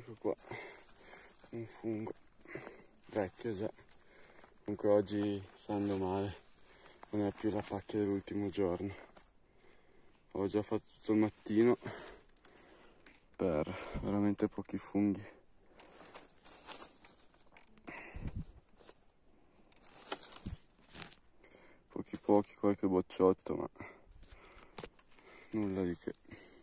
Ecco qua, un fungo vecchio già. Comunque oggi sta andando male, non è più la pacchia dell'ultimo giorno. Ho già fatto tutto il mattino per veramente pochi funghi. Pochi, qualche bocciotto, ma nulla di che.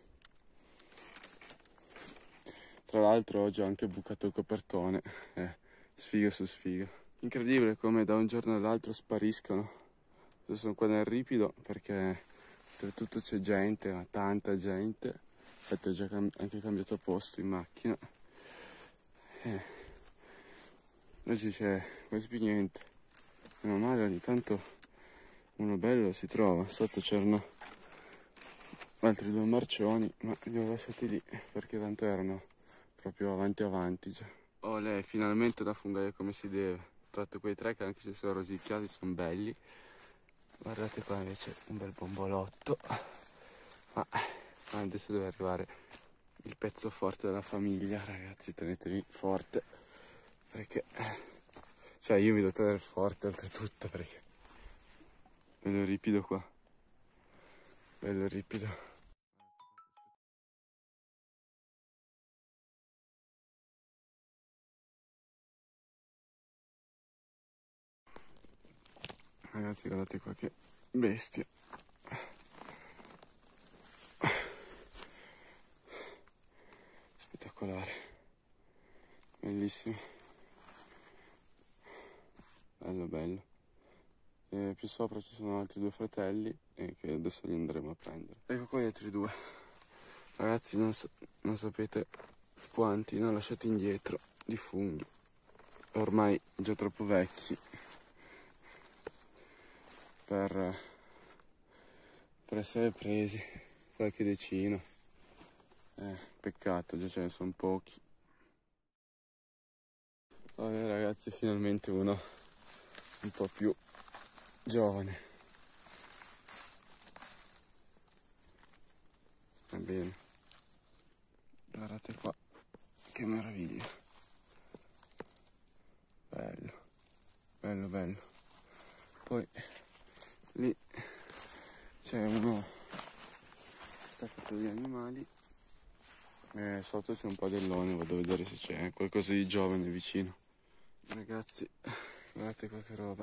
Tra l'altro oggi ho anche bucato il copertone, sfiga su sfiga. Incredibile come da un giorno all'altro spariscono. Adesso sono qua nel ripido perché per tutto c'è gente, ma tanta gente. Infatti ho già anche cambiato posto in macchina. Oggi c'è quasi più niente. Meno male, ogni tanto uno bello si trova. Sotto c'erano altri 2 marcioni, ma li ho lasciati lì perché tanto erano proprio avanti già. Oh, lei finalmente una fungaia come si deve. Ho tratto quei 3 che anche se sono rosicchiati sono belli. Guardate qua invece un bel bombolotto. Ma adesso deve arrivare il pezzo forte della famiglia, ragazzi, tenetevi forte. Perché cioè io vi devo tenere forte oltretutto perché bello ripido qua. Bello ripido. Ragazzi, guardate qua che bestia. Spettacolare. Bellissimo. Bello. E più sopra ci sono altri 2 fratelli e che adesso li andremo a prendere. Ecco qua gli altri 2. Ragazzi, non sapete quanti ne ho lasciati indietro di funghi. Ormai già troppo vecchi per essere presi. Qualche decina. Peccato, già ce ne sono pochi. Vabbè ragazzi, finalmente uno un po' più giovane. Va bene. Guardate qua, che meraviglia. Bello. Poi lì c'è uno staccato di animali e sotto c'è un padellone, vado a vedere se c'è qualcosa di giovane vicino. Ragazzi, guardate qua che roba.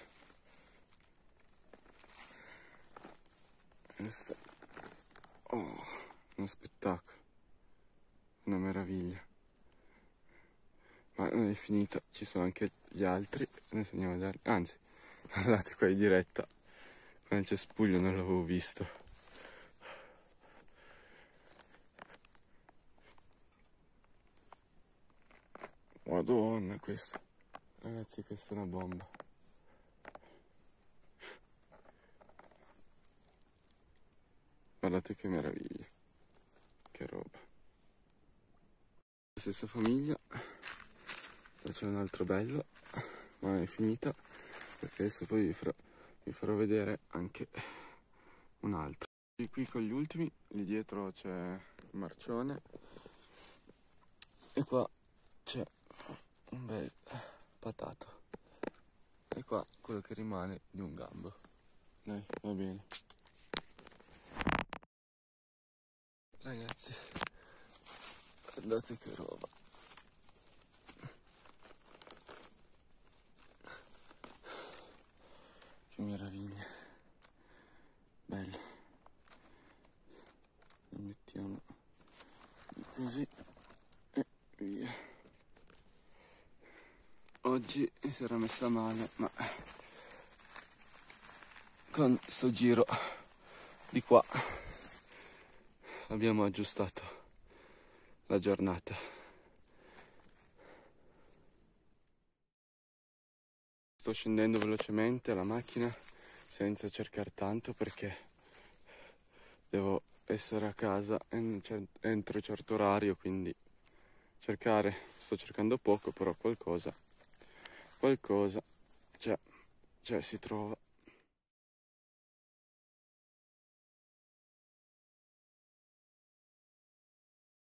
Questa, oh, uno spettacolo, una meraviglia. Ma non è finita, ci sono anche gli altri, adesso andiamo a vedere. Anzi, guardate qua in diretta, qua nel cespuglio non l'avevo visto. Madonna, questa, ragazzi, questa è una bomba. Guardate che meraviglia, che roba. La stessa famiglia, poi c'è un altro bello, ma non è finita, perché adesso poi vi farò vedere anche un altro. E qui con gli ultimi, lì dietro c'è il marcione e qua c'è un bel patato e qua quello che rimane di un gambo. Dai, va bene. Ragazzi, guardate che roba. Che meraviglia. Bello. Lo mettiamo così e via. Oggi si era messa male, ma con sto giro di qua abbiamo aggiustato la giornata. Sto scendendo velocemente alla macchina senza cercare tanto perché devo essere a casa entro certo orario, quindi sto cercando poco, però qualcosa c'è, si trova.